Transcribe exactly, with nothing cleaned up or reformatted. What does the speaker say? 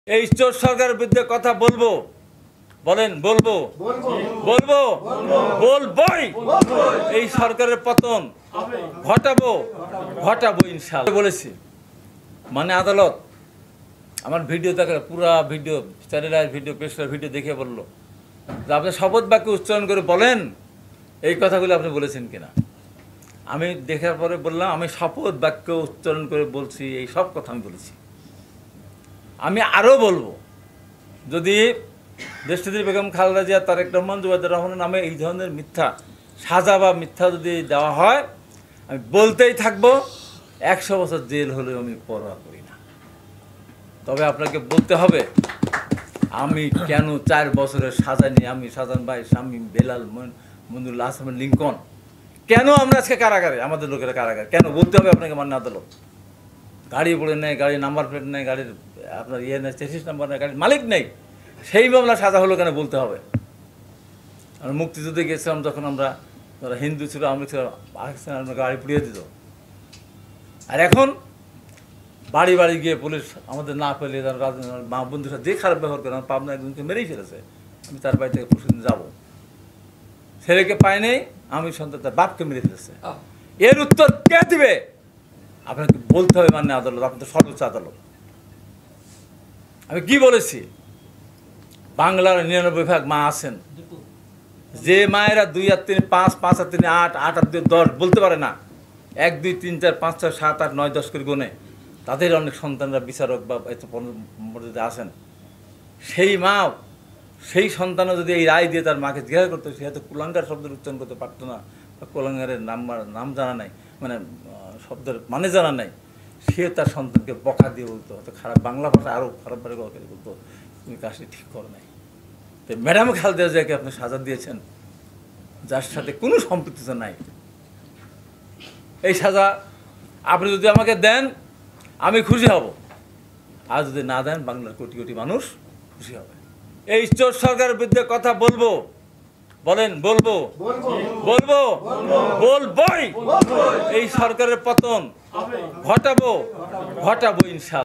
এই চোর সরকারের বিরুদ্ধে কথা বলবো, বলেন বলবো বলবো বলবই। এই সরকারের পতন ঘটাবো ঘটাবো ইনশাআল্লাহ বলেছি। মানে আদালত আমার ভিডিও দেখে, পুরা ভিডিও, চ্যানেলের ভিডিও, পেশার ভিডিও দেখে বললো যে আপনি শপথ বাক্য উচ্চারণ করে বলেন এই কথাগুলো আপনি বলেছেন কিনা। আমি দেখার পরে বললাম আমি শপথ বাক্য উচ্চারণ করে বলছি, এই সব কথা আমি বলেছি। আমি আরও বলবো, যদি দেশনেত্রী বেগম খালেদা জিয়া, তারেক রহমান, জুবাইদুর রহমানের নামে এই ধরনের মিথ্যা সাজা বা মিথ্যা যদি দেওয়া হয়, আমি বলতেই থাকবো, একশো বছর জেল হলেও আমি পরোয়া করি না। তবে আপনাকে বলতে হবে আমি কেন চার বছরের সাজা নিয়ে, আমি শাহজাহান ভাই, শামীম, বেলাল, মনিরুল আহসান, লিঙ্কন, কেন আমরা আজকে কারাগারে, আমাদের লোকেরা কারাগারে কেন বলতে হবে আপনাকে? মান্য আদালত গাড়ি পড়ে নেই, গাড়ির নাম্বার প্লেট নেই, গাড়ির আপনার ইয়ে নেই, চেসিস নাম্বার নেই, গাড়ির মালিক নেই, সেই মামলা সাজা হলো কেন বলতে হবে? আমরা মুক্তিযুদ্ধে গেছিলাম যখন, আমরা যারা হিন্দু ছিল, আমরা ছিল, পাকিস্তান আমরা গাড়ি পুড়িয়ে দিত। আর এখন বাড়ি বাড়ি গিয়ে পুলিশ আমাদের না পেলে, মা বন্ধুরা যে খারাপ ব্যবহার করে, আমার পাবনা একজনকে মেরেই ফেলেছে, আমি তার বাড়ি থেকে প্রতিদিন যাবো, ছেলেকে পাই নেই, আমি সন্তান তার বাপকে মেরে ফেলেছে। এর উত্তর কে দিবে? আপনাকে বলতে হবে মান্য আদালত, আপনার সর্বোচ্চ আদালত। আমি কি বলেছি? বাংলার নিরানব্বই ভাগ মা আছেন, যে মায়েরা দুই আর তিন পাঁচ, পাঁচ আর তিন আট, আট আর দুই দশ বলতে পারে না, এক দুই তিন চার পাঁচ ছয় সাত আট নয় দশ করে গুনে, তাদের অনেক সন্তানরা বিচারক বা এত মর্যাদা আছেন। সেই মা, সেই সন্তানও যদি এই রায় দিয়ে তার মাকে জিজ্ঞাসা করতো, সে হয়তো কুলাঙ্গার শব্দের উচ্চারণ করতে পারতো না, বা কুলাঙ্গারের নাম নাম জানা নাই, মানে শব্দের মানে জানা নাই, সে তার সন্তানকে বকা দিয়ে বলতো, হয়তো খারাপ বাংলা ভাষা আরও খারাপভাবে বলতো, তুমি কাজটি ঠিক করো নাই। তো ম্যাডাম খালেদা জিয়াকে আপনি সাজা দিয়েছেন যার সাথে কোনো সম্পৃক্ততা নাই। এই সাজা আপনি যদি আমাকে দেন আমি খুশি হব, আর যদি না দেন বাংলার কোটি কোটি মানুষ খুশি হবে। এই চোর সরকারের বিরুদ্ধে কথা বলবো, বলেন বলবো বলবো বলবই। এই সরকারের পতন ঘটাবো ঘটাবো ইনশাআল্লাহ।